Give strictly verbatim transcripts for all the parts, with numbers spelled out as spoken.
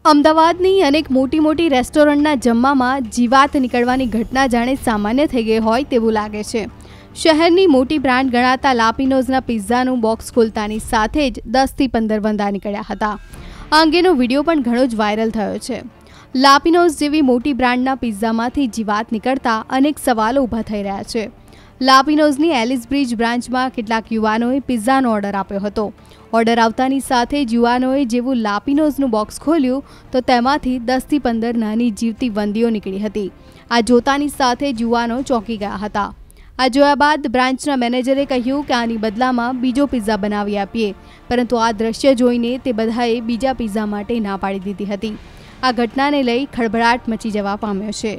અમદાવાદની અનેક મોટી મોટી રેસ્ટોરન્ટના જમવામાં જીવાત નીકળવાની ઘટના જાણે સામાન્ય થઈ ગઈ હોય તેવું લાગે છે। શહેરની મોટી બ્રાન્ડ ગણાતા લાપિનોઝના પિઝાનું બોક્સ ખોલતાની સાથે જ દસથી પંદર વંદા નીકળ્યા હતા। આ અંગેનો વિડીયો પણ ઘણો જ વાયરલ થયો છે। લાપિનોઝ જેવી મોટી બ્રાન્ડના પિઝામાંથી જીવાત નીકળતા અનેક સવાલો ઊભા થઈ રહ્યા છે। લાપિનોઝની એલિસ બ્રિજ બ્રાન્ચમાં કેટલાક યુવાનોએ પિઝાનો ઓર્ડર આપ્યો હતો। ઓર્ડર આવતાની સાથે જ યુવાનોએ જેવું લાપિનોઝનું બોક્સ ખોલ્યું તો તેમાંથી દસથી પંદર નાની જીવતી વંદીઓ નીકળી હતી। આ જોતાની સાથે જ યુવાનો ચોંકી ગયા હતા। આ જોયા બાદ બ્રાન્ચના મેનેજરે કહ્યું કે આની બદલામાં બીજો પિઝા બનાવી આપીએ, પરંતુ આ દ્રશ્ય જોઈને તે બધાએ બીજા પિઝા માટે ના પાડી દીધી હતી। આ ઘટનાને લઈ ખળભળાટ મચી જવા પામ્યો છે।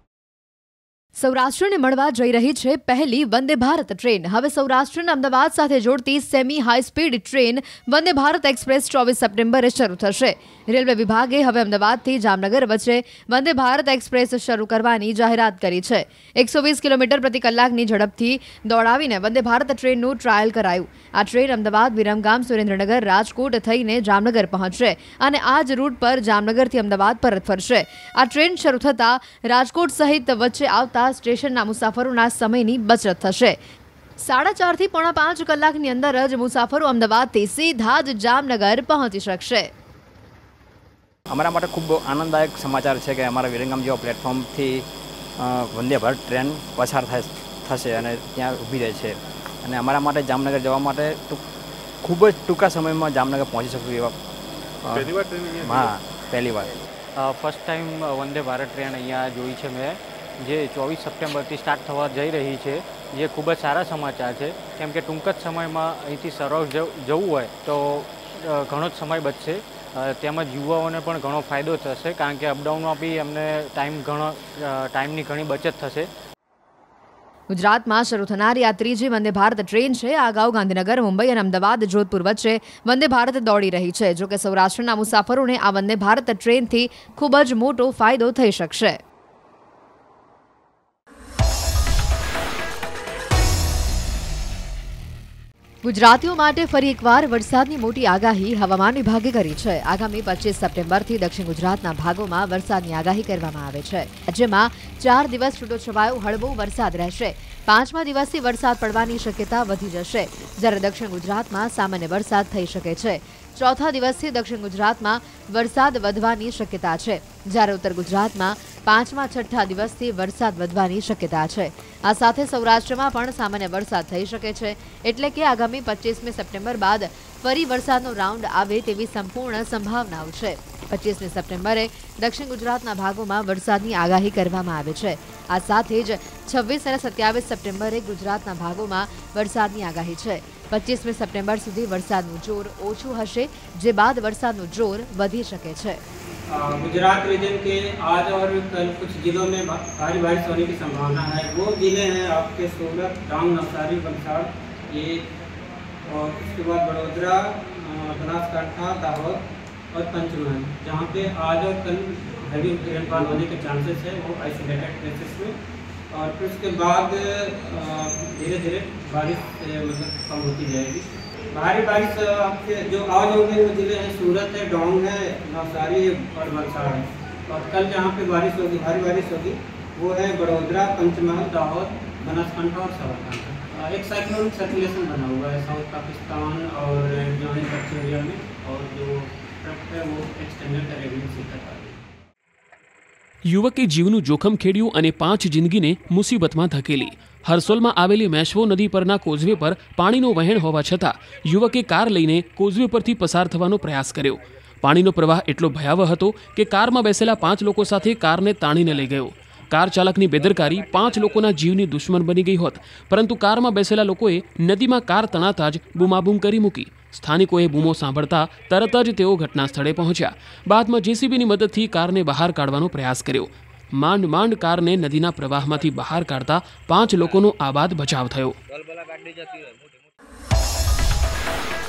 સૌરાષ્ટ્રને મળવા જઈ રહી છે પહેલી વંદે ભારત ટ્રેન। હવે સૌરાષ્ટ્રને અમદાવાદ સાથે જોડતી semi high speed train Vande Bharat Express ચોવીસ સપ્ટેમ્બરે શરૂ થશે। રેલવે વિભાગે હવે અમદાવાદથી જામનગર વચ્ચે વંદે ભારત એક્સપ્રેસ શરૂ કરવાની જાહેરાત કરી છે। એકસો વીસ કિલોમીટર પ્રતિ કલાકની ઝડપથી દોડાવીને વંદે ભારત ટ્રેનનું ટ્રાયલ કરાયું। આ ટ્રેન અમદાવાદ, વિરમગામ, સુરેન્દ્રનગર, રાજકોટ થઈને જામનગર પહોંચશે અને આ જ રૂટ પર જામનગરથી અમદાવાદ પરત ફરશે। આ ટ્રેન શરૂ થતાં રાજકોટ સહિત વચ્ચે આવતા સ્ટેશનના મુસાફરોના સમયની બચત થશે। સાડા ચારથી પોણા પાંચ કલાકની અંદર જ મુસાફરો અમદાવાદથી સીધા જ જામનગર પહોંચી શકશે। અમારા માટે ખૂબ આનંદદાયક સમાચાર છે કે અમારા વિરમગામ જેવા પ્લેટફોર્મથી વંદે ભારત ટ્રેન પસાર થશે અને ત્યાં ઊભી રહે છે અને અમારા માટે જામનગર જવા માટે ખૂબ જ ટૂંકા સમયમાં જામનગર પહોંચી શકું એવા પહેલી વાર ટ્રેન હા પહેલી વાર first time Vande Bharat train અહીંયા જોઈ છે મેં, જે ચોવીસ સપ્ટેમ્બરથી સ્ટાર્ટ થવા જઈ રહી છે, જે ખૂબ જ સારા સમાચાર છે। કેમ કે ટૂંક જ સમયમાં અહીંથી સરોવર જવું હોય તો ઘણો જ સમય બચશે, તેમજ યુવાઓને પણ ઘણો ફાયદો થશે, કારણ કે અપડાઉનમાં બી એમને ટાઈમ ઘણો ટાઈમની ઘણી બચત થશે। ગુજરાતમાં શરૂ થનારી આ ત્રીજી વંદે ભારત ટ્રેન છે। આ અગાઉ ગાંધીનગર, મુંબઈ અને અમદાવાદ, જોધપુર વચ્ચે વંદે ભારત દોડી રહી છે। જોકે સૌરાષ્ટ્રના મુસાફરોને આ વંદે ભારત ટ્રેનથી ખૂબ જ મોટો ફાયદો થઈ શકશે। ગુજરાતીઓ માટે ફરી એકવાર વરસાદની મોટી આગાહી હવામાન વિભાગે કરી છે। આગામી પચીસ સપ્ટેમ્બરથી દક્ષિણ ગુજરાતના ભાગોમાં વરસાદની આગાહી કરવામાં આવે છે। રાજ્યમાં ચાર દિવસ છૂટોછવાયો હળવો વરસાદ રહેશે। પાંચમા દિવસથી વરસાદ પડવાની શક્યતા વધી જશે, જ્યારે દક્ષિણ ગુજરાતમાં સામાન્ય વરસાદ થઈ શકે છે। ચોથા દિવસથી દક્ષિણ ગુજરાતમાં વરસાદ વધવાની શક્યતા છે, જ્યારે ઉત્તર ગુજરાતમાં પાંચમા છઠ્ઠા દિવસથી વરસાદ વધવાની શક્યતા છે। આ સાથે સૌરાષ્ટ્રમાં પણ સામાન્ય વરસાદ થઈ શકે છે, એટલે કે આગામી પચીસમી સપ્ટેમ્બર બાદ ફરી વરસાદનો રાઉન્ડ આવે તેવી સંપૂર્ણ સંભાવનાઓ છે। પચીસમી સપ્ટેમ્બરે દક્ષિણ ગુજરાતના ભાગોમાં વરસાદની આગાહી કરવામાં આવે છે। આ સાથે જ છવ્વીસ અને સત્યાવીસ સપ્ટેમ્બરે ગુજરાતના ભાગોમાં વરસાદની આગાહી છે। પચીસમી સપ્ટેમ્બર સુધી વરસાદનું જોર ઓછું હશે, જે બાદ વરસાદનું જોર વધી શકે છે। गुजरात रीजन के आज और कल कुछ जिलों में भारी बारिश होने की संभावना है। वो जिले हैं आपके सूरत, डांग, नवसारी, वलसाड़, ये और उसके बाद बड़ोदरा, बनासकांठा, दाहोद और पंचमहल, जहाँ पे आज और कल हैवी रेनफॉल होने के चांसेस है, वो आइसोलेटेड प्लेसेस में। और फिर उसके बाद धीरे धीरे बारिश मतलब कम होती जाएगी। भारी बारिश आपके जो आज होंगे वो जिले हैं सूरत है, डोंग है, नवसारी और वलसाड़ है। और कल जहाँ पे बारिश होगी, भारी बारिश होगी, वो है बड़ोदरा, पंचमहल, दाहोद, बनासकांठा और साबरकांठा। एक साइक्लोनिक सर्कुलेशन बना हुआ है साउथ पाकिस्तान और जो है कच्छ एरिया में, और जो ट्रक है वो एक्सटेंडेड करेगी तक आ गई। યુવકે જીવનું જોખમ ખેડ્યું અને પાંચ જિંદગીને મુસીબતમાં ધકેલી। હરસોલમાં આવેલી મેશ્વો નદી પરના કોઝવે પર પાણીનો વહેણ હોવા છતાં યુવકે કાર લઈને કોઝવે પરથી પસાર થવાનો પ્રયાસ કર્યો। પાણીનો પ્રવાહ એટલો ભયાવહ હતો કે કારમાં બેસેલા પાંચ લોકો સાથે કારને તાણીને લઈ ગયો। કાર ચાલકની બેદરકારી પાંચ લોકોના જીવની દુશ્મન બની ગઈ હોત, પરંતુ કારમાં બેસેલા લોકોએ નદીમાં કાર તણાતા જ બૂમાબૂમ કરી મૂકી। સ્થાનિકોએ બૂમો સાંભળતા તરત જ તેઓ ઘટના સ્થળે પહોંચ્યા। બાદમાં જેસીબીની મદદથી કારને બહાર કાઢવાનો પ્રયાસ કર્યો। માંડ માંડ કારને નદીના પ્રવાહમાંથી બહાર કાઢતા પાંચ લોકોનો આબાદ બચાવ થયો।